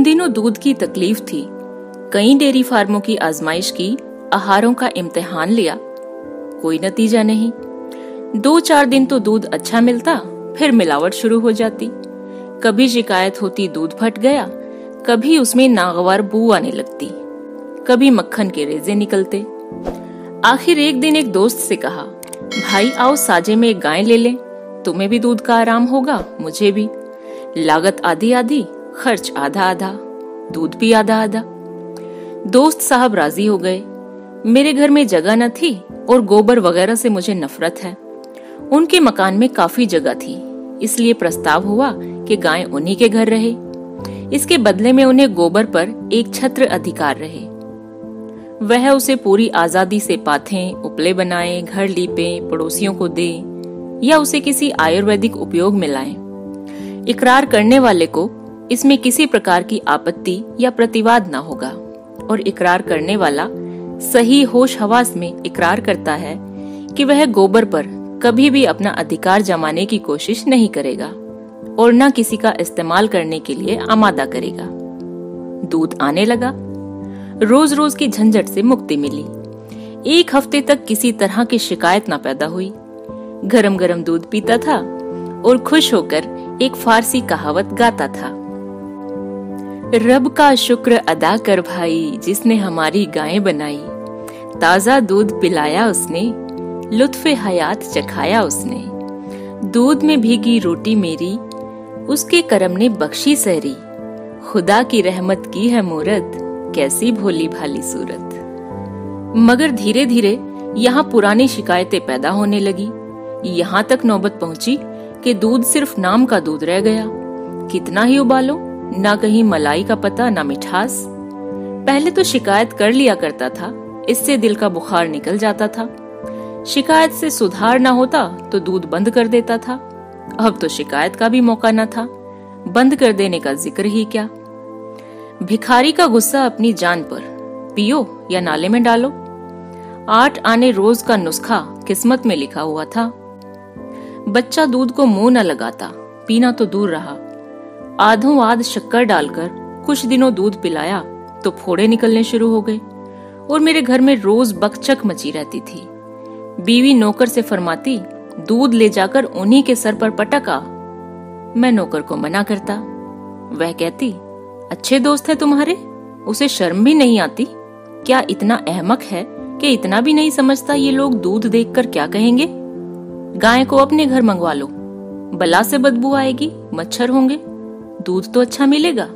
दिनों दूध की तकलीफ थी। कई डेयरी फार्मों की आजमाइश की, आहारों का इम्तिहान लिया, कोई नतीजा नहीं। 2-4 दिन तो दूध अच्छा मिलता, फिर मिलावट शुरू हो जाती। कभी शिकायत होती दूध फट गया, कभी उसमें नागवार बू आने लगती, कभी मक्खन के रेजे निकलते। आखिर एक दिन एक दोस्त से कहा, भाई आओ साजे में एक गाय ले लें, तुम्हें भी दूध का आराम होगा, मुझे भी। लागत आधी आधी, खर्च आधा आधा, दूध भी आधा आधा। दोस्त साहब राजी हो गए। मेरे घर में जगह न थी और गोबर वगैरह से मुझे नफरत है। उनके मकान में काफी जगह थी, इसलिए प्रस्ताव हुआ कि गाय उन्हीं के घर रहे। इसके बदले में उन्हें गोबर पर एक छत्र अधिकार रहे। वह उसे पूरी आजादी से पाथें, उपले बनाए, घर लीपें, पड़ोसियों को दे या उसे किसी आयुर्वेदिक उपयोग में लाएं। इकरार करने वाले को इसमें किसी प्रकार की आपत्ति या प्रतिवाद न होगा और इकरार करने वाला सही होश हवास में इकरार करता है कि वह गोबर पर कभी भी अपना अधिकार जमाने की कोशिश नहीं करेगा और न किसी का इस्तेमाल करने के लिए आमादा करेगा। दूध आने लगा, रोज रोज की झंझट से मुक्ति मिली। 1 हफ्ते तक किसी तरह की शिकायत न पैदा हुई। गरम गरम दूध पीता था और खुश होकर एक फारसी कहावत गाता था, रब का शुक्र अदा कर भाई जिसने हमारी गायें बनाई, ताजा दूध पिलाया उसने, लुत्फे हयात चखाया उसने, दूध में भीगी रोटी मेरी, उसके करम ने बख्शी सहरी, खुदा की रहमत की है मूरत, कैसी भोली भाली सूरत। मगर धीरे धीरे यहाँ पुरानी शिकायतें पैदा होने लगी। यहाँ तक नौबत पहुंची कि दूध सिर्फ नाम का दूध रह गया। कितना ही उबालो, ना कहीं मलाई का पता, ना मिठास। पहले तो शिकायत कर लिया करता था, इससे दिल का बुखार निकल जाता था। शिकायत से सुधार ना होता तो दूध बंद कर देता था। अब तो शिकायत का भी मौका न था, बंद कर देने का जिक्र ही क्या। भिखारी का गुस्सा अपनी जान पर, पियो या नाले में डालो। 8 आने रोज का नुस्खा किस्मत में लिखा हुआ था। बच्चा दूध को मुंह न लगाता, पीना तो दूर रहा। आधों आध शक्कर डालकर कुछ दिनों दूध पिलाया तो फोड़े निकलने शुरू हो गए और मेरे घर में रोज बकचक मची रहती थी। बीवी नौकर से फरमाती, दूध ले जाकर उन्हीं के सर पर पटका। मैं नौकर को मना करता। वह कहती, अच्छे दोस्त है तुम्हारे, उसे शर्म भी नहीं आती? क्या इतना अहमक है कि इतना भी नहीं समझता ये लोग दूध देखकर क्या कहेंगे? गाय को अपने घर मंगवा लो, बला से बदबू आएगी, मच्छर होंगे, दूध तो अच्छा मिलेगा।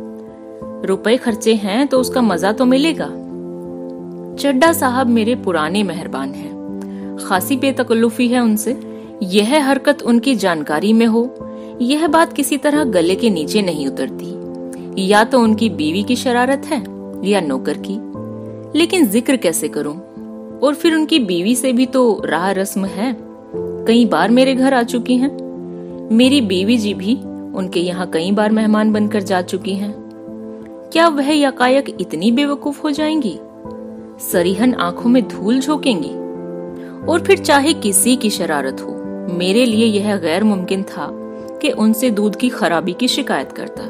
रुपए खर्चे हैं तो उसका मजा तो मिलेगा। चड्डा साहब मेरे पुराने मेहरबान हैं, खासी बेतकल्लुफी है उनसे। यह हरकत उनकी जानकारी में हो, यह बात किसी तरह गले के नीचे नहीं उतरती। या तो उनकी बीवी की शरारत है या नौकर की, लेकिन जिक्र कैसे करूं? और फिर उनकी बीवी से भी तो राह रस्म है, कई बार मेरे घर आ चुकी हैं। मेरी बीवी जी भी उनके यहाँ कई बार मेहमान बनकर जा चुकी हैं। क्या वह यकायक इतनी बेवकूफ हो जाएंगी? सरीहन आंखों में धूल झोंकेंगी? और फिर चाहे किसी की शरारत हो, मेरे लिए यह गैर मुमकिन था कि उनसे दूध की खराबी की शिकायत करता।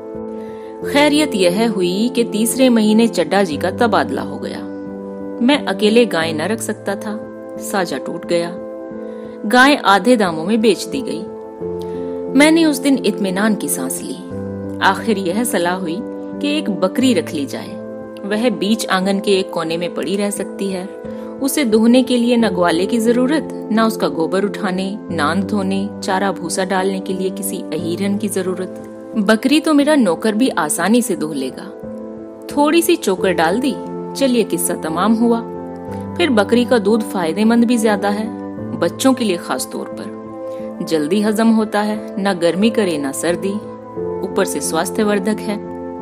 खैरियत यह हुई कि 3रे महीने चड्डा जी का तबादला हो गया। मैं अकेले गाय न रख सकता था, साजा टूट गया। गाय आधे दामों में बेच दी गई। मैंने उस दिन इत्मीनान की सांस ली। आखिर यह सलाह हुई कि एक बकरी रख ली जाए। वह बीच आंगन के एक कोने में पड़ी रह सकती है। उसे दुहने के लिए न ग्वाले की जरूरत, न उसका गोबर उठाने, नांद धोने, चारा भूसा डालने के लिए किसी अहीरन की जरूरत। बकरी तो मेरा नौकर भी आसानी से दुह लेगा। थोड़ी सी चोकर डाल दी, चलिए किस्सा तमाम हुआ। फिर बकरी का दूध फायदेमंद भी ज्यादा है, बच्चों के लिए खास तौर पर। जल्दी हजम होता है, ना गर्मी करे ना सर्दी, ऊपर से स्वास्थ्यवर्धक है।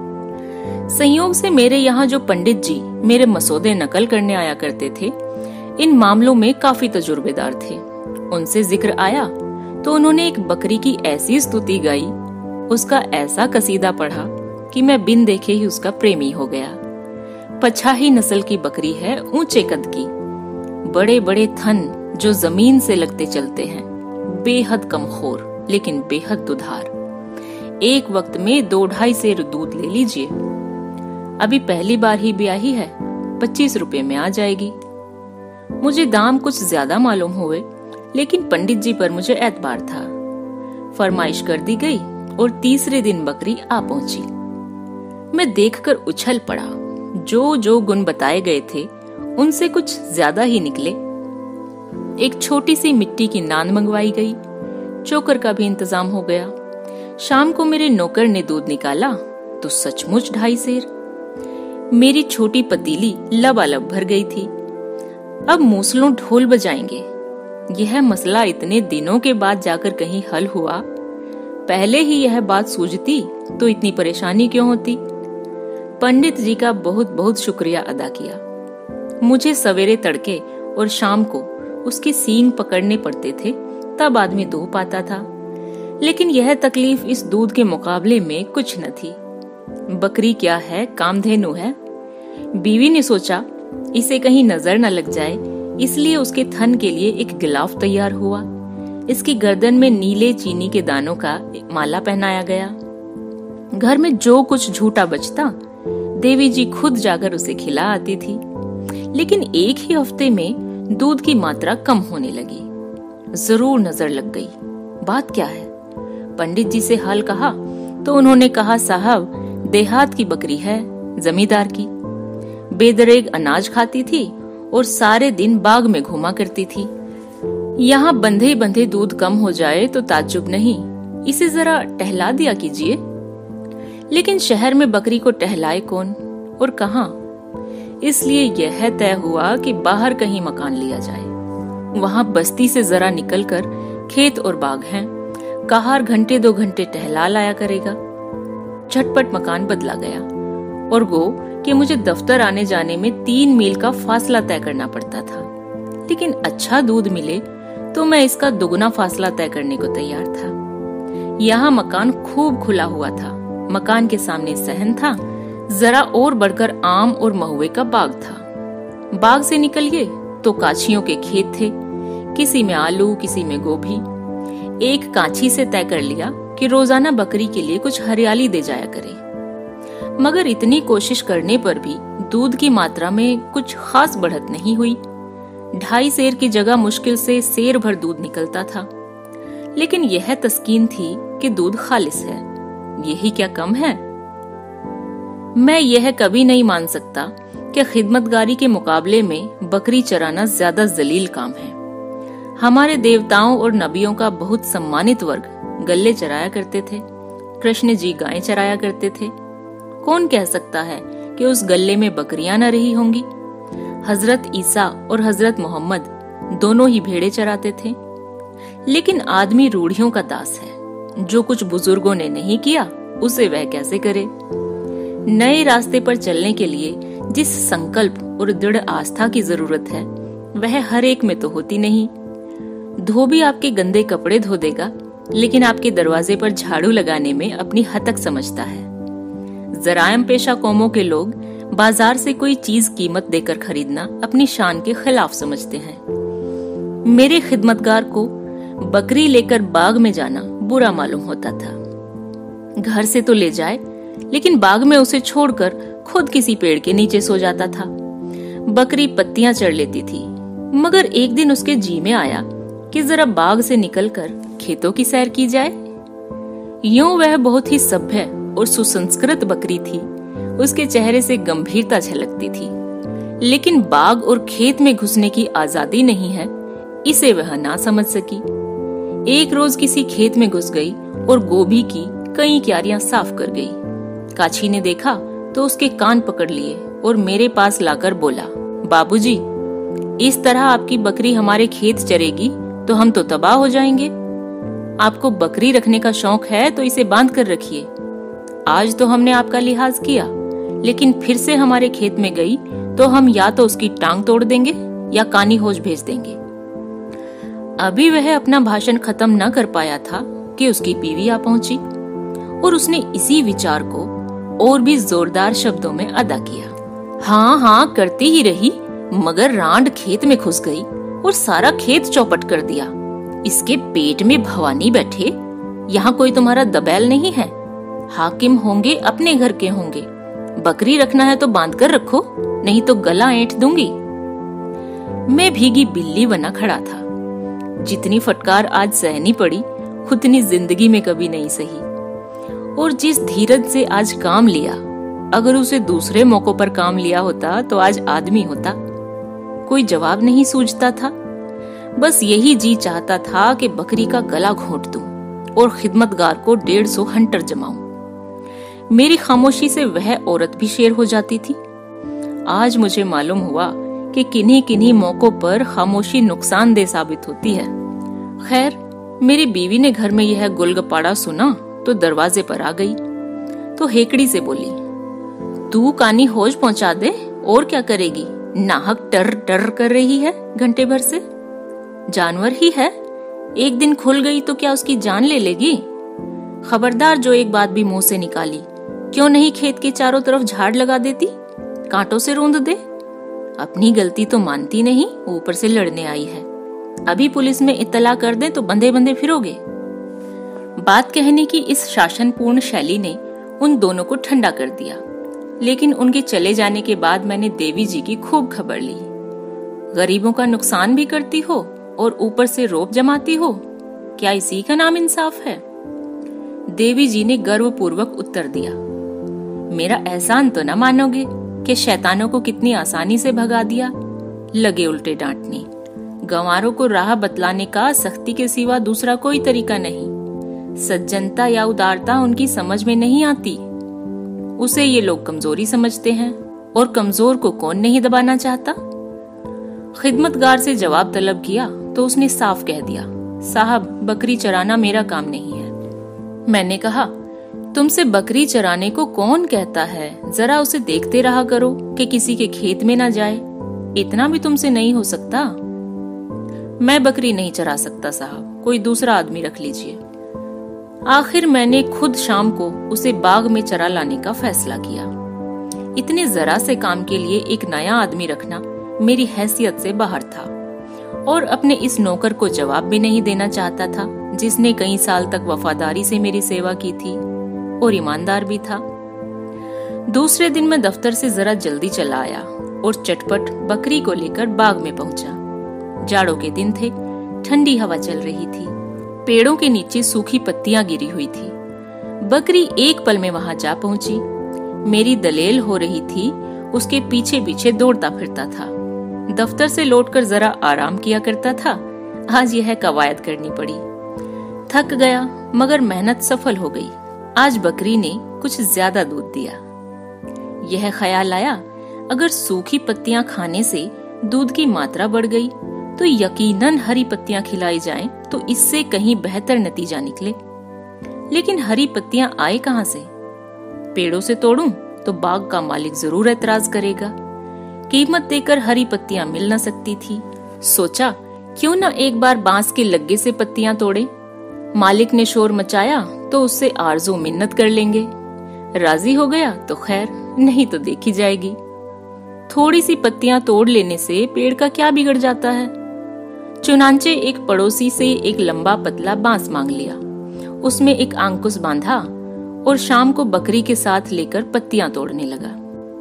संयोग से मेरे यहाँ जो पंडित जी मेरे मसौदे नकल करने आया करते थे, इन मामलों में काफी तजुर्बेदार थे। उनसे जिक्र आया तो उन्होंने एक बकरी की ऐसी स्तुति गाई, उसका ऐसा कसीदा पढ़ा कि मैं बिन देखे ही उसका प्रेमी हो गया। पछाही नस्ल की बकरी है, ऊंचे कद की, बड़े बड़े थन जो जमीन से लगते चलते हैं, बेहद कमखोर लेकिन बेहद दुधार। एक वक्त में 2-2.5 सेर दूध ले लीजिए। अभी पहली बार ही ब्याही है, 25 रुपए में आ जाएगी। मुझे दाम कुछ ज्यादा मालूम हुए, लेकिन पंडित जी पर मुझे एतबार था। फरमाइश कर दी गई और तीसरे दिन बकरी आ पहुंची। मैं देखकर उछल पड़ा। जो जो गुण बताए गए थे उनसे कुछ ज्यादा ही निकले। एक छोटी सी मिट्टी की नांद मंगवाई गई। चोकर का भी इंतजाम हो गया। शाम को मेरे नौकर ने दूध निकाला तो सचमुच 2.5 सेर। मेरी छोटी पतीली लबालब भर गई थी। अब मूसलों ढोल बजाएंगे। यह मसला इतने दिनों के बाद जाकर कहीं हल हुआ। पहले ही यह बात सूझती तो इतनी परेशानी क्यों होती। पंडित जी का बहुत बहुत शुक्रिया अदा किया। मुझे सवेरे तड़के और शाम को उसके सींग पकड़ने पड़ते थे, तब आदमी दो पाता था। लेकिन यह तकलीफ इस दूध के मुकाबले में कुछ न थी। बकरी क्या है, कामधेनु है। बीवी ने सोचा इसे कहीं नजर न लग जाए, इसलिए उसके थन के लिए एक गिलाफ तैयार हुआ। इसकी गर्दन में नीले चीनी के दानों का माला पहनाया गया। घर में जो कुछ झूठा बचता देवी जी खुद जाकर उसे खिला आती थी। लेकिन एक ही हफ्ते में दूध की मात्रा कम होने लगी। जरूर नजर लग गई। बात क्या है? पंडित जी से हाल कहा तो उन्होंने कहा, साहब देहात की बकरी है, जमींदार की। बेदरेग अनाज खाती थी और सारे दिन बाग में घूमा करती थी। यहाँ बंधे बंधे दूध कम हो जाए तो ताज्जुब नहीं, इसे जरा टहला दिया कीजिए। लेकिन शहर में बकरी को टहलाए कौन और कहाँ? इसलिए यह तय हुआ कि बाहर कहीं मकान लिया जाए। वहाँ बस्ती से जरा निकलकर खेत और बाग हैं। कहार घंटे 2 घंटे टहला लाया करेगा। झटपट मकान बदला गया और गो कि मुझे दफ्तर आने जाने में 3 मील का फासला तय करना पड़ता था। लेकिन अच्छा दूध मिले तो मैं इसका दुगना फासला तय करने को तैयार था। यहाँ मकान खूब खुला हुआ था। मकान के सामने सहन था। जरा और बढ़कर आम और महुए का बाग था। बाग से निकलिए तो काछियों के खेत थे, किसी में आलू, किसी में गोभी। एक काछी से तय कर लिया कि रोजाना बकरी के लिए कुछ हरियाली दे जाया करे। मगर इतनी कोशिश करने पर भी दूध की मात्रा में कुछ खास बढ़त नहीं हुई। 2.5 सेर की जगह मुश्किल से सेर भर दूध निकलता था। लेकिन यह तस्कीन थी कि दूध खालिस है। यही क्या कम है? मैं यह कभी नहीं मान सकता कि खिदमतगारी के मुकाबले में बकरी चराना ज्यादा जलील काम है। हमारे देवताओं और नबियों का बहुत सम्मानित वर्ग गल्ले चराया करते थे। कृष्ण जी गायें चराया करते थे। कौन कह सकता है कि उस गल्ले में बकरियां न रही होंगी? हजरत ईसा और हजरत मोहम्मद दोनों ही भेड़े चराते थे। लेकिन आदमी रूढ़ियों का दास है। जो कुछ बुजुर्गों ने नहीं किया उसे वह कैसे करे? नए रास्ते पर चलने के लिए जिस संकल्प और दृढ़ आस्था की जरूरत है वह हर एक में तो होती नहीं। धोबी आपके गंदे कपड़े धो देगा, लेकिन आपके दरवाजे पर झाड़ू लगाने में अपनी हतक समझता है। जरायम पेशा कौमों के लोग बाजार से कोई चीज कीमत देकर खरीदना अपनी शान के खिलाफ समझते हैं। मेरे खिदमतगार को बकरी लेकर बाग में जाना बुरा मालूम होता था। घर से तो ले जाए, लेकिन बाग में उसे छोड़कर खुद किसी पेड़ के नीचे सो जाता था। बकरी पत्तियां चढ़ लेती थी। मगर एक दिन उसके जी में आया कि जरा बाग से निकलकर खेतों की सैर की जाए। यूं वह बहुत ही सभ्य और सुसंस्कृत बकरी थी। उसके चेहरे से गंभीरता झलकती थी। लेकिन बाग और खेत में घुसने की आजादी नहीं है, इसे वह ना समझ सकी। एक रोज किसी खेत में घुस गई और गोभी की कई क्यारियां साफ कर गई। काछी ने देखा तो उसके कान पकड़ लिए और मेरे पास लाकर बोला, बाबूजी, इस तरह आपकी बकरी हमारे खेत चरेगी तो हम तो तबाह हो जाएंगे। आपको बकरी रखने का शौक है तो इसे बांध कर रखिए। आज तो हमने आपका लिहाज किया, लेकिन फिर से हमारे खेत में गई तो हम या तो उसकी टांग तोड़ देंगे या कानी होश भेज देंगे। अभी वह अपना भाषण खत्म न कर पाया था कि उसकी बीवी आ पहुंची और उसने इसी विचार को और भी जोरदार शब्दों में अदा किया। हाँ हाँ करती ही रही, मगर रांड खेत में घुस गई और सारा खेत चौपट कर दिया। इसके पेट में भवानी बैठे, यहाँ कोई तुम्हारा दबैल नहीं है हाकिम होंगे अपने घर के होंगे, बकरी रखना है तो बांध कर रखो, नहीं तो गला ऐंठ दूंगी। मैं भीगी बिल्ली बना खड़ा था। जितनी फटकार आज सहनी पड़ी उतनी जिंदगी में कभी नहीं सही। और जिस धीरज से आज काम लिया, अगर उसे दूसरे मौकों पर काम लिया होता तो आज आदमी होता। कोई जवाब नहीं सूझता था, बस यही जी चाहता था कि बकरी का गला घोंट दूं और खिदमतगार को 150 हंटर जमाऊं। मेरी खामोशी से वह औरत भी शेर हो जाती थी। आज मुझे मालूम हुआ कि किन्हीं किन्हीं मौकों पर खामोशी नुकसानदेह साबित होती है। खैर, मेरी बीवी ने घर में यह गुलगपाड़ा सुना तो दरवाजे पर आ गई तो हेकड़ी से बोली, तू कानी होश पहुंचा दे, और क्या करेगी, नाहक टर टर कर रही है घंटे भर से। जानवर ही है, एक दिन खुल गई तो क्या उसकी जान ले लेगी। खबरदार जो एक बात भी मुंह से निकाली, क्यों नहीं खेत के चारों तरफ झाड़ लगा देती, कांटों से रूंध दे। अपनी गलती तो मानती नहीं, ऊपर से लड़ने आई है। अभी पुलिस में इत्तला कर दे तो बंधे बंधे फिरोगे। बात कहने की इस शासनपूर्ण शैली ने उन दोनों को ठंडा कर दिया। लेकिन उनके चले जाने के बाद मैंने देवी जी की खूब खबर ली। गरीबों का नुकसान भी करती हो और ऊपर से रौब जमाती हो, क्या इसी का नाम इंसाफ है? देवी जी ने गर्वपूर्वक उत्तर दिया, मेरा एहसान तो न मानोगे कि शैतानों को कितनी आसानी से भगा दिया। लगे उल्टे डांटने। गंवारों को राह बतलाने का सख्ती के सिवा दूसरा कोई तरीका नहीं। सज्जनता या उदारता उनकी समझ में नहीं आती। उसे ये लोग कमजोरी समझते हैं, और कमजोर को कौन नहीं दबाना चाहता। खिदमतगार से जवाब तलब किया तो उसने साफ कह दिया, साहब, बकरी चराना मेरा काम नहीं है। मैंने कहा, तुमसे बकरी चराने को कौन कहता है, जरा उसे देखते रहा करो कि किसी के खेत में ना जाए। इतना भी तुमसे नहीं हो सकता। मैं बकरी नहीं चरा सकता साहब, कोई दूसरा आदमी रख लीजिए। आखिर मैंने खुद शाम को उसे बाग में चरा लाने का फैसला किया। इतने जरा से काम के लिए एक नया आदमी रखना मेरी हैसियत से बाहर था, और अपने इस नौकर को जवाब भी नहीं देना चाहता था जिसने कई साल तक वफादारी से मेरी सेवा की थी और ईमानदार भी था। दूसरे दिन मैं दफ्तर से जरा जल्दी चला आया और चटपट बकरी को लेकर बाग में पहुंचा। जाड़ों के दिन थे, ठंडी हवा चल रही थी, पेड़ों के नीचे सूखी पत्तियां गिरी हुई थी। बकरी एक पल में वहां जा पहुंची। मेरी दलेल हो रही थी, उसके पीछे पीछे दौड़ता फिरता था। दफ्तर से लौटकर जरा आराम किया करता था, आज यह कवायद करनी पड़ी। थक गया मगर मेहनत सफल हो गई। आज बकरी ने कुछ ज्यादा दूध दिया। यह ख्याल आया, अगर सूखी पत्तियां खाने से दूध की मात्रा बढ़ गई तो यकीनन हरी पत्तियां खिलाई जाएं तो इससे कहीं बेहतर नतीजा निकले। लेकिन हरी पत्तियां आए कहां से? पेड़ों से तोड़ूं तो बाग का मालिक जरूर एतराज करेगा। कीमत देकर हरी पत्तियां मिल न सकती थी। सोचा, क्यों न एक बार बांस के लग्गे से पत्तियां तोड़े। मालिक ने शोर मचाया तो उससे आरज़ू मिन्नत कर लेंगे। राजी हो गया तो खैर, नहीं तो देखी जाएगी। थोड़ी सी पत्तियां तोड़ लेने से पेड़ का क्या बिगड़ जाता है। चुनांचे एक पड़ोसी से एक लंबा पतला बांस मांग लिया, उसमें एक आंकुश बांधा और शाम को बकरी के साथ लेकर पत्तियां तोड़ने लगा।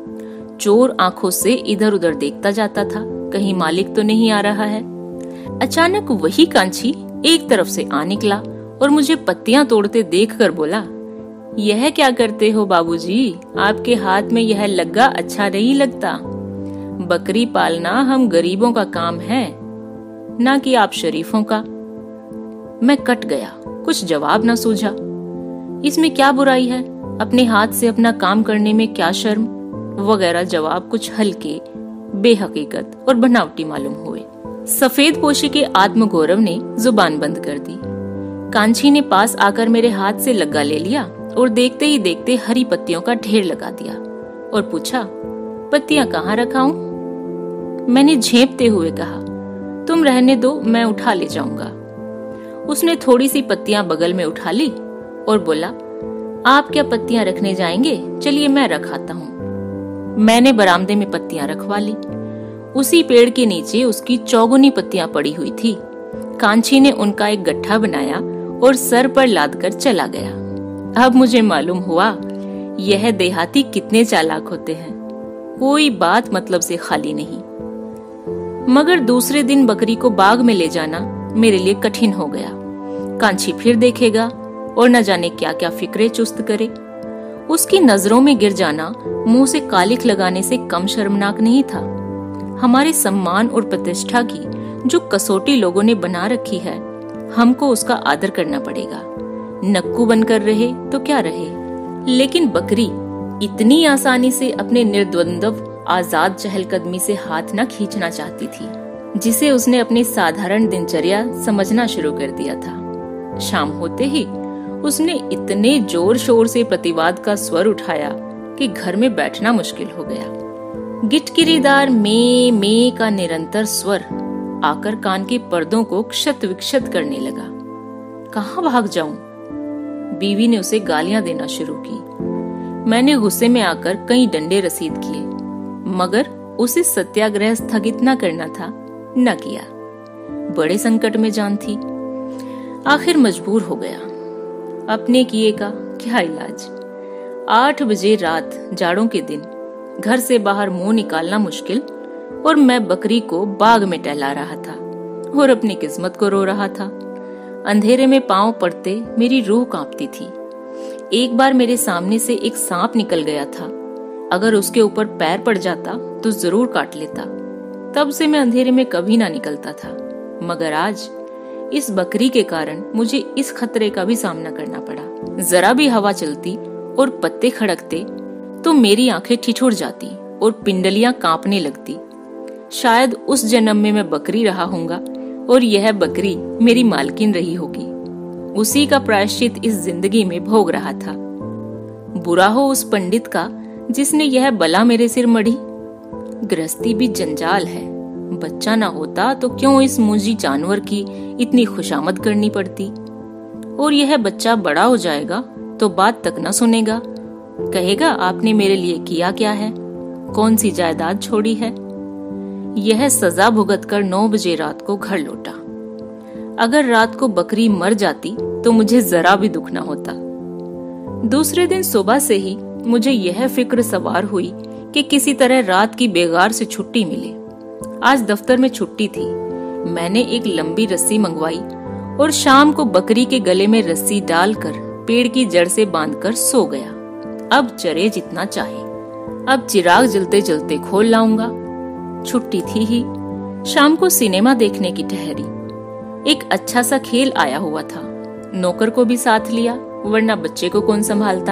चोर आंखों से इधर उधर देखता जाता था, कहीं मालिक तो नहीं आ रहा है। अचानक वही कांची एक तरफ से आ निकला और मुझे पत्तियां तोड़ते देखकर बोला, यह क्या करते हो बाबूजी, आपके हाथ में यह लग्गा अच्छा नहीं लगता। बकरी पालना हम गरीबों का काम है, ना कि आप शरीफों का। मैं कट गया, कुछ जवाब ना सूझा। इसमें क्या बुराई है, अपने हाथ से अपना काम करने में क्या शर्म, वगैरह जवाब कुछ हल्के, बेहकीकत और बनावटी मालूम हुए। सफेद पोशी के आत्मगौरव ने जुबान बंद कर दी। कांची ने पास आकर मेरे हाथ से लग्गा ले लिया और देखते ही देखते हरी पत्तियों का ढेर लगा दिया और पूछा, पत्तियां कहाँ रखाऊं? मैंने झेंपते हुए कहा, तुम रहने दो, मैं उठा ले जाऊंगा। उसने थोड़ी सी पत्तियां बगल में उठा ली और बोला, आप क्या पत्तियां रखने जाएंगे, चलिए मैं रखाता हूँ। मैंने बरामदे में पत्तियां रखवा ली। उसी पेड़ के नीचे उसकी चौगुनी पत्तियां पड़ी हुई थी। कांची ने उनका एक गट्ठा बनाया और सर पर लाद कर चला गया। अब मुझे मालूम हुआ यह देहाती कितने चालाक होते हैं, कोई बात मतलब से खाली नहीं। मगर दूसरे दिन बकरी को बाग में ले जाना मेरे लिए कठिन हो गया। कांची फिर देखेगा और न जाने क्या क्या फिक्रे चुस्त करे। उसकी नजरों में गिर जाना मुंह से कालिख लगाने से कम शर्मनाक नहीं था। हमारे सम्मान और प्रतिष्ठा की जो कसौटी लोगों ने बना रखी है, हमको उसका आदर करना पड़ेगा। नक्कू बनकर रहे तो क्या रहे। लेकिन बकरी इतनी आसानी से अपने निर्द्वंद्व आजाद चहलकदमी से हाथ न खींचना चाहती थी, जिसे उसने अपनी साधारण दिनचर्या समझना शुरू कर दिया था। शाम होते ही उसने इतने जोर शोर से प्रतिवाद का स्वर उठाया कि घर में बैठना मुश्किल हो गया। गिटकिरीदार में का निरंतर स्वर आकर कान के पर्दों को क्षत विक्षत करने लगा। कहाँ भाग जाऊं? बीवी ने उसे गालियां देना शुरू की। मैंने गुस्से में आकर कई डंडे रसीद किए, मगर उसे सत्याग्रह स्थगित न करना था, न किया। बड़े संकट में जान थी। आखिर मजबूर हो गया। अपने किए का क्या इलाज। 8 बजे रात, जाड़ों के दिन, घर से बाहर मुंह निकालना मुश्किल, और मैं बकरी को बाग में टहला रहा था और अपनी किस्मत को रो रहा था। अंधेरे में पांव पड़ते मेरी रूह कांपती थी। एक बार मेरे सामने से एक सांप निकल गया था। अगर उसके ऊपर पैर पड़ जाता तो जरूर काट लेता। तब से मैं अंधेरे में कभी ना निकलता था, मगर आज इस बकरी के कारण मुझे इस खतरे का भी सामना करना पड़ा। जरा भी हवा चलती और पत्ते खड़कते तो मेरी आंखें ठिठुर जाती और पिंडलियां कांपने लगती। शायद उस जन्म में मैं बकरी रहा हूँगा और यह बकरी मेरी मालकिन रही होगी। उसी का प्रायश्चित इस जिंदगी में भोग रहा था। बुरा हो उस पंडित का जिसने यह बला मेरे सिर मढ़ी। गृहस्थी भी जंजाल है। बच्चा ना होता तो क्यों इस मुंजी जानवर की इतनी खुशामद करनी पड़ती। और यह बच्चा बड़ा हो जाएगा तो बात तक न सुनेगा। कहेगा आपने मेरे लिए किया क्या है, कौन सी जायदाद छोड़ी है। यह सजा भुगत कर 9 बजे रात को घर लौटा। अगर रात को बकरी मर जाती तो मुझे जरा भी दुख न होता। दूसरे दिन सुबह से ही मुझे यह फिक्र सवार हुई कि किसी तरह रात की बेगार से छुट्टी मिले। आज दफ्तर में छुट्टी थी। मैंने एक लंबी रस्सी मंगवाई और शाम को बकरी के गले में रस्सी डालकर पेड़ की जड़ से बांधकर सो गया। अब चरे जितना चाहे। अब चिराग जलते जलते खोल लाऊंगा। छुट्टी थी ही। शाम को सिनेमा देखने की ठहरी। एक अच्छा सा खेल आया हुआ था। नौकर को भी साथ लिया, वरना बच्चे को कौन संभालता।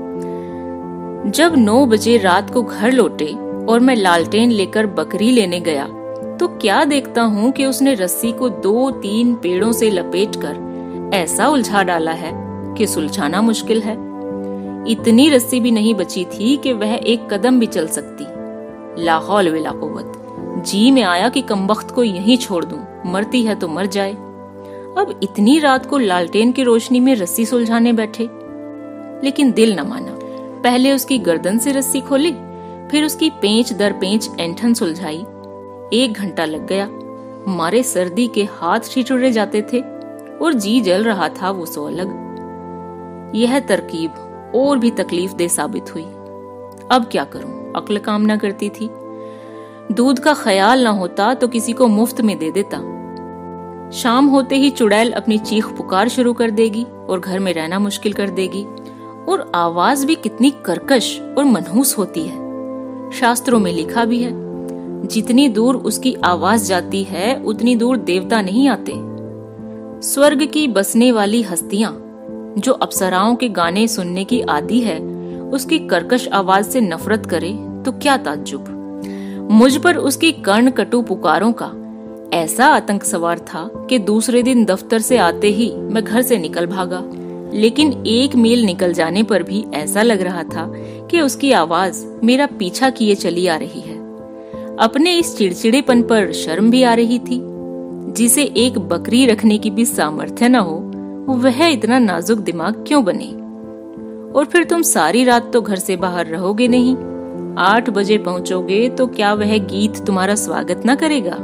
जब 9 बजे रात को घर लौटे और मैं लालटेन लेकर बकरी लेने गया तो क्या देखता हूँ कि उसने रस्सी को 2-3 पेड़ों से लपेटकर ऐसा उलझा डाला है कि सुलझाना मुश्किल है। इतनी रस्सी भी नहीं बची थी कि वह एक कदम भी चल सकती। ला हौल वला कुव्वत। जी में आया कि कमबख्त को यहीं छोड़ दूं, मरती है तो मर जाए। अब इतनी रात को लालटेन की रोशनी में रस्सी सुलझाने बैठे, लेकिन दिल न माना। पहले उसकी गर्दन से रस्सी खोली, फिर उसकी पेंच दर पेंच ऐंठन सुलझाई। 1 घंटा लग गया। मारे सर्दी के हाथ ठिठुरे जाते थे और जी जल रहा था वो सो अलग। यह तरकीब और भी तकलीफ दे साबित हुई। अब क्या करूं, अक्ल काम न करती थी। दूध का ख्याल न होता तो किसी को मुफ्त में दे देता। शाम होते ही चुड़ैल अपनी चीख पुकार शुरू कर देगी और घर में रहना मुश्किल कर देगी। और आवाज भी कितनी कर्कश और मनहूस होती है। शास्त्रों में लिखा भी है, जितनी दूर उसकी आवाज जाती है उतनी दूर देवता नहीं आते। स्वर्ग की बसने वाली हस्तियां जो अप्सराओं के गाने सुनने की आदी है, उसकी कर्कश आवाज से नफरत करे तो क्या ताज्जुब। मुझ पर उसकी कर्ण कटु पुकारों का ऐसा आतंक सवार था कि दूसरे दिन दफ्तर से आते ही मैं घर से निकल भागा। लेकिन 1 मील निकल जाने पर भी ऐसा लग रहा था कि उसकी आवाज मेरा पीछा किए चली आ रही है। अपने इस चिड़चिड़ेपन पर शर्म भी आ रही थी। जिसे एक बकरी रखने की भी सामर्थ्य न हो, वह इतना नाजुक दिमाग क्यों बने। और फिर तुम सारी रात तो घर से बाहर रहोगे नहीं। 8 बजे पहुंचोगे तो क्या वह गीत तुम्हारा स्वागत न करेगा।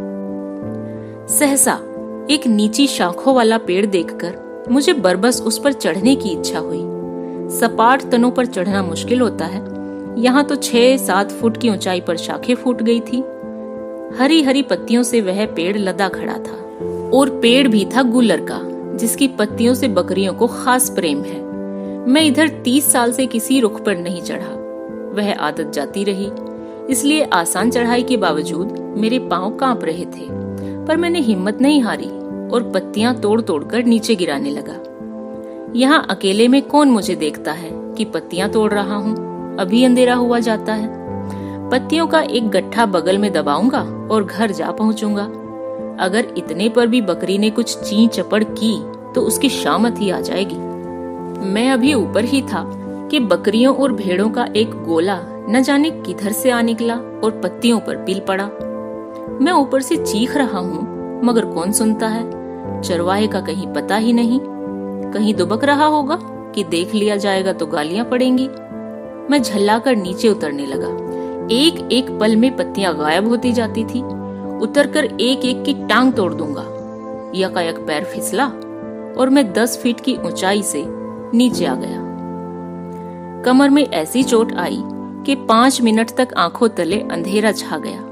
सहसा एक नीची शाखों वाला पेड़ देखकर मुझे बरबस उस पर चढ़ने की इच्छा हुई। सपाट तनों पर चढ़ना मुश्किल होता है, यहाँ तो 6-7 फुट की ऊंचाई पर शाखें फूट गई थी। हरी हरी पत्तियों से वह पेड़ लदा खड़ा था, और पेड़ भी था गुलर का, जिसकी पत्तियों से बकरियों को खास प्रेम है। मैं इधर 30 साल से किसी रुख पर नहीं चढ़ा। वह आदत जाती रही, इसलिए आसान चढ़ाई के बावजूद मेरे पांव कांप रहे थे, पर मैंने हिम्मत नहीं हारी और पत्तियां तोड़ तोड़कर नीचे गिराने लगा। यहाँ अकेले में कौन मुझे देखता है कि पत्तियां तोड़ रहा हूँ। अभी अंधेरा हुआ जाता है। पत्तियों का एक गट्ठा बगल में दबाऊंगा और घर जा पहुंचूंगा। अगर इतने पर भी बकरी ने कुछ ची चपड़ की तो उसकी शामत ही आ जाएगी। मैं अभी ऊपर ही था कि बकरियों और भेड़ों का एक गोला न जाने किधर से आ निकला और पत्तियों पर पिल पड़ा। मैं ऊपर से चीख रहा हूँ, मगर कौन सुनता है। चरवाहे का कहीं पता ही नहीं। कहीं दुबक रहा होगा कि देख लिया जाएगा तो गालियां पड़ेंगी। मैं झल्लाकर नीचे उतरने लगा। एक एक पल में पत्तियां गायब होती जाती थी। उतरकर एक एक की टांग तोड़ दूंगा। यकायक पैर फिसला और मैं 10 फीट की ऊंचाई से नीचे आ गया। कमर में ऐसी चोट आई कि 5 मिनट तक आंखों तले अंधेरा छा गया।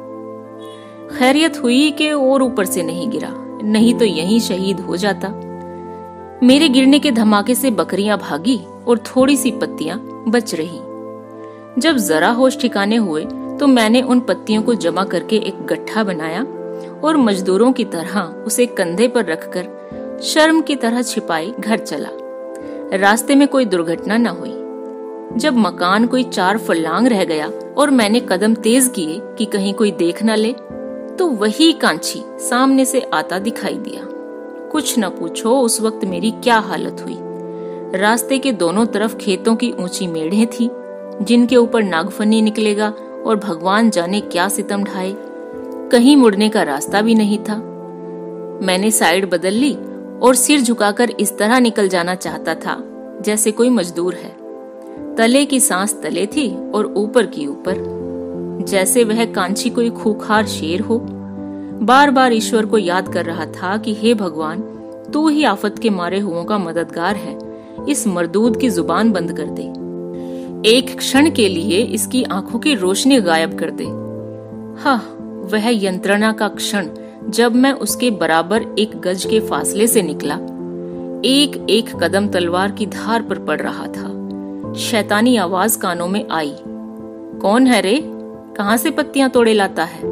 खैरियत हुई कि और ऊपर से नहीं गिरा, नहीं तो यहीं शहीद हो जाता। मेरे गिरने के धमाके से बकरियां भागी और थोड़ी सी पत्तियां बच रही। जब जरा होश ठिकाने हुए तो मैंने उन पत्तियों को जमा करके एक गट्ठा बनाया और मजदूरों की तरह उसे कंधे पर रखकर शर्म की तरह छिपाए घर चला। रास्ते में कोई दुर्घटना न हुई। जब मकान कोई 4 फर्लांग रह गया और मैंने कदम तेज किए कि कहीं कोई देख न ले, तो वही कांची सामने से आता दिखाई दिया। कुछ न पूछो उस वक्त मेरी क्या हालत हुई। रास्ते के दोनों तरफ खेतों की ऊंची मेढ़ें थी, जिनके ऊपर नागफनी निकलेगा और भगवान जाने क्या सितम ढाए। कहीं मुड़ने का रास्ता भी नहीं था। मैंने साइड बदल ली और सिर झुकाकर इस तरह निकल जाना चाहता था जैसे कोई मजदूर है। तले की सांस तले थी और ऊपर की ऊपर, जैसे वह कांची कोई खूंखार शेर हो। बार बार ईश्वर को याद कर रहा था कि हे भगवान, तू ही आफत के मारे हुओं का मददगार है। इस मरदूद की जुबान बंद कर दे। एक क्षण के लिए इसकी आंखों की रोशनी गायब कर दे। हाँ, वह यंत्रणा का क्षण जब मैं उसके बराबर 1 गज के फासले से निकला। एक एक कदम तलवार की धार पर पड़ रहा था। शैतानी आवाज कानों में आई, कौन है रे? कहां से पत्तियां तोड़े लाता है?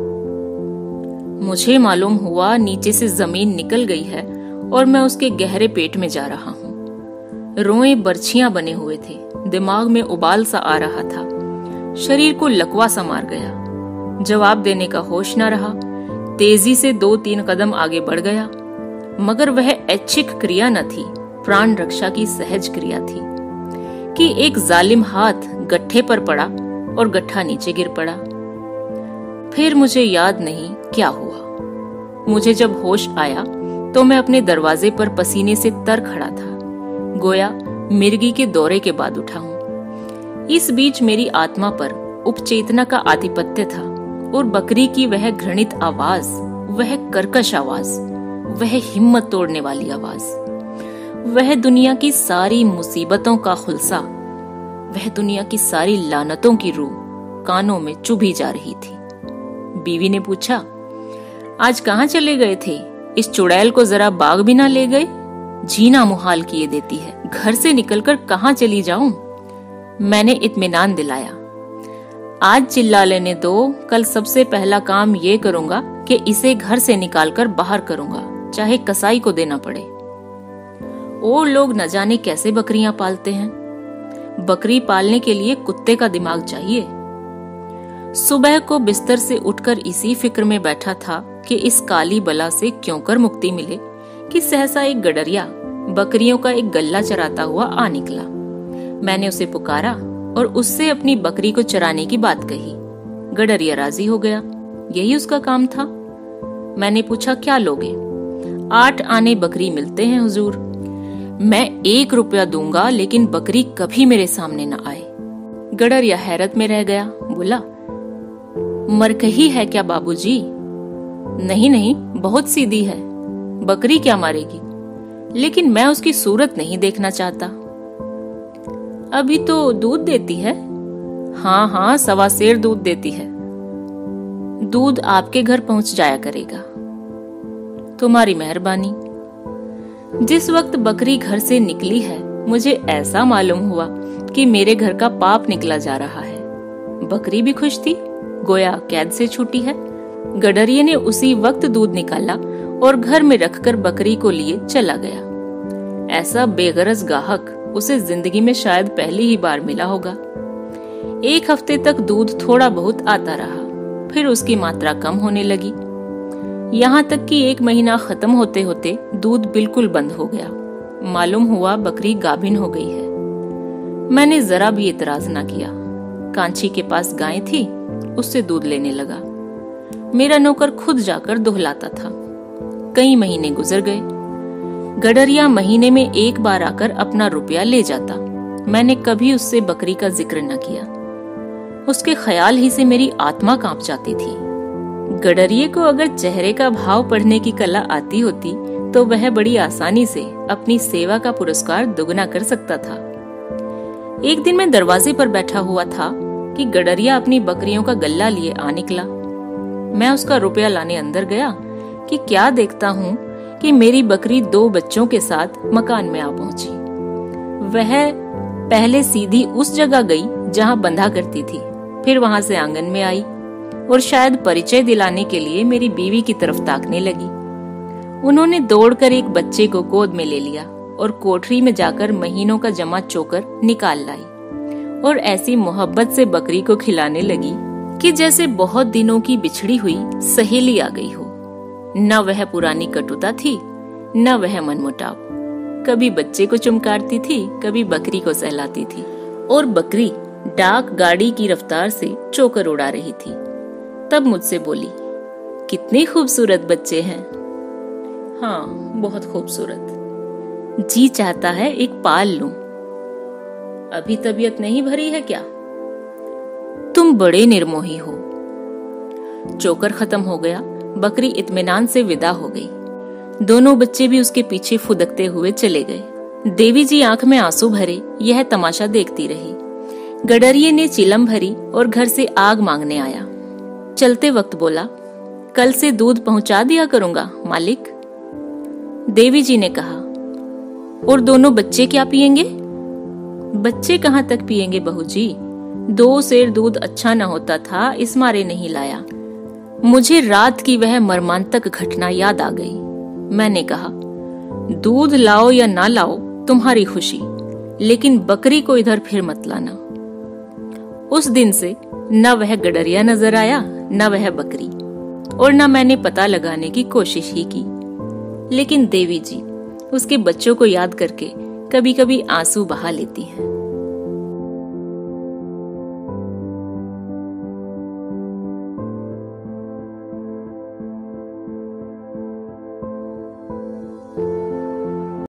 मुझे मालूम हुआ नीचे से जमीन निकल गई है और मैं उसके गहरे पेट में जा रहा हूँ। रोएं बर्छियां बने हुए थे, दिमाग में उबाल सा आ रहा था, शरीर को लकवा सा मार गया। जवाब देने का होश न रहा। तेजी से 2-3 कदम आगे बढ़ गया, मगर वह ऐच्छिक क्रिया न थी, प्राण रक्षा की सहज क्रिया थी कि एक जालिम हाथ गट्ठे पर पड़ा और गट्ठा नीचे गिर पड़ा। फिर मुझे याद नहीं क्या हुआ। मुझे जब होश आया तो मैं अपने दरवाजे पर पसीने से तर खड़ा था, गोया मिर्गी के दौरे के बाद उठा हूं। इस बीच मेरी आत्मा पर उपचेतना का आधिपत्य था और बकरी की वह घृणित आवाज, वह कर्कश आवाज, वह हिम्मत तोड़ने वाली आवाज, वह दुनिया की सारी मुसीबतों का खुलसा, वह दुनिया की सारी लानतों की रूह कानों में चुभी जा रही थी। बीवी ने पूछा, आज कहाँ चले गए थे? इस चुड़ैल को जरा बाग भी ना ले गए? जीना मुहाल किए देती है। घर से निकलकर कहाँ चली जाऊं? मैंने इत्मीनान दिलाया। आज चिल्ला लेने दो, कल सबसे पहला काम ये करूंगा कि इसे घर से निकालकर बाहर करूंगा, चाहे कसाई को देना पड़े। और लोग न जाने कैसे बकरियां पालते हैं। बकरी पालने के लिए कुत्ते का दिमाग चाहिए। सुबह को बिस्तर से उठकर इसी फिक्र में बैठा था कि इस काली बला से क्यों कर मुक्ति मिले कि सहसा एक गडरिया बकरियों का एक गल्ला चराता हुआ आ निकला। मैंने उसे पुकारा और उससे अपनी बकरी को चराने की बात कही। गडरिया राजी हो गया, यही उसका काम था। मैंने पूछा, क्या लोगे? 8 आने बकरी मिलते हैं हुजूर। मैं 1 रुपया दूंगा, लेकिन बकरी कभी मेरे सामने न आए। गडरिया हैरत में रह गया, बोला, मरकही है क्या बाबूजी? नहीं नहीं, बहुत सीधी है, बकरी क्या मारेगी, लेकिन मैं उसकी सूरत नहीं देखना चाहता। अभी तो दूध देती है? हाँ हाँ, 1.25 सेर दूध देती है। दूध आपके घर पहुंच जाया करेगा। तुम्हारी मेहरबानी। जिस वक्त बकरी घर से निकली है, मुझे ऐसा मालूम हुआ कि मेरे घर का पाप निकला जा रहा है। बकरी भी खुश थी, गोया कैद से छूटी है। गडरिये ने उसी वक्त दूध निकाला और घर में रखकर बकरी को लिए चला गया। ऐसा बेगरज गाहक उसे जिंदगी में शायद पहली ही बार मिला होगा। 1 हफ्ते तक दूध थोड़ा बहुत आता रहा, फिर उसकी मात्रा कम होने लगी। यहाँ तक कि 1 महीना खत्म होते होते दूध बिल्कुल बंद हो गया। मालूम हुआ बकरी गाभिन हो गई है। मैंने जरा भी इतराज न किया। कांची के पास गाय थी, उससे दूध लेने लगा। मेरा नौकर खुद जाकर दुहलाता था। कई महीने गुजर गए। गडरिया महीने में 1 बार आकर अपना रुपया ले जाता। मैंने कभी उससे बकरी का जिक्र न किया। उसके ख्याल ही से मेरी आत्मा कांप जाती थी। गडरिये को अगर चेहरे का भाव पढ़ने की कला आती होती तो वह बड़ी आसानी से अपनी सेवा का पुरस्कार दुगना कर सकता था। एक दिन मैं दरवाजे पर बैठा हुआ था कि गडरिया अपनी बकरियों का गल्ला लिए आ निकला। मैं उसका रुपया लाने अंदर गया कि क्या देखता हूँ कि मेरी बकरी 2 बच्चों के साथ मकान में आ पहुंची। वह पहले सीधी उस जगह गई जहां बंधा करती थी, फिर वहां से आंगन में आई और शायद परिचय दिलाने के लिए मेरी बीवी की तरफ ताकने लगी। उन्होंने दौड़कर एक बच्चे को गोद में ले लिया और कोठरी में जाकर महीनों का जमा चोकर निकाल लाई और ऐसी मोहब्बत से बकरी को खिलाने लगी कि जैसे बहुत दिनों की बिछड़ी हुई सहेली आ गई हो। न वह पुरानी कटुता थी, न वह मनमुटाव। कभी बच्चे को चुमकारती थी, कभी बकरी को सहलाती थी और बकरी डाक गाड़ी की रफ्तार से चोकर उड़ा रही थी। तब मुझसे बोली, कितने खूबसूरत बच्चे हैं। हाँ, बहुत खूबसूरत। जी चाहता है एक पाल लूं। अभी तबीयत नहीं भरी है क्या? तुम बड़े निर्मोही हो। चोकर खत्म हो गया। बकरी इत्मीनान से विदा हो गई। दोनों बच्चे भी उसके पीछे फुदकते हुए चले गए। देवी जी आंख में आंसू भरे यह तमाशा देखती रही। गडरिये ने चिलम भरी और घर से आग मांगने आया। चलते वक्त बोला, कल से दूध पहुंचा दिया करूंगा मालिक। देवी जी ने कहा, और दोनों बच्चे क्या पिएंगे? बच्चे कहाँ तक पिएंगे बहू जी? 2 सेर दूध अच्छा न होता था, इस मारे नहीं लाया। मुझे रात की वह मर्मांतक घटना याद आ गई। मैंने कहा, दूध लाओ या ना लाओ तुम्हारी खुशी, लेकिन बकरी को इधर फिर मत लाना। उस दिन से न वह गडरिया नजर आया, न वह बकरी, और न मैंने पता लगाने की कोशिश ही की। लेकिन देवी जी उसके बच्चों को याद करके कभी कभी आंसू बहा लेती हैं।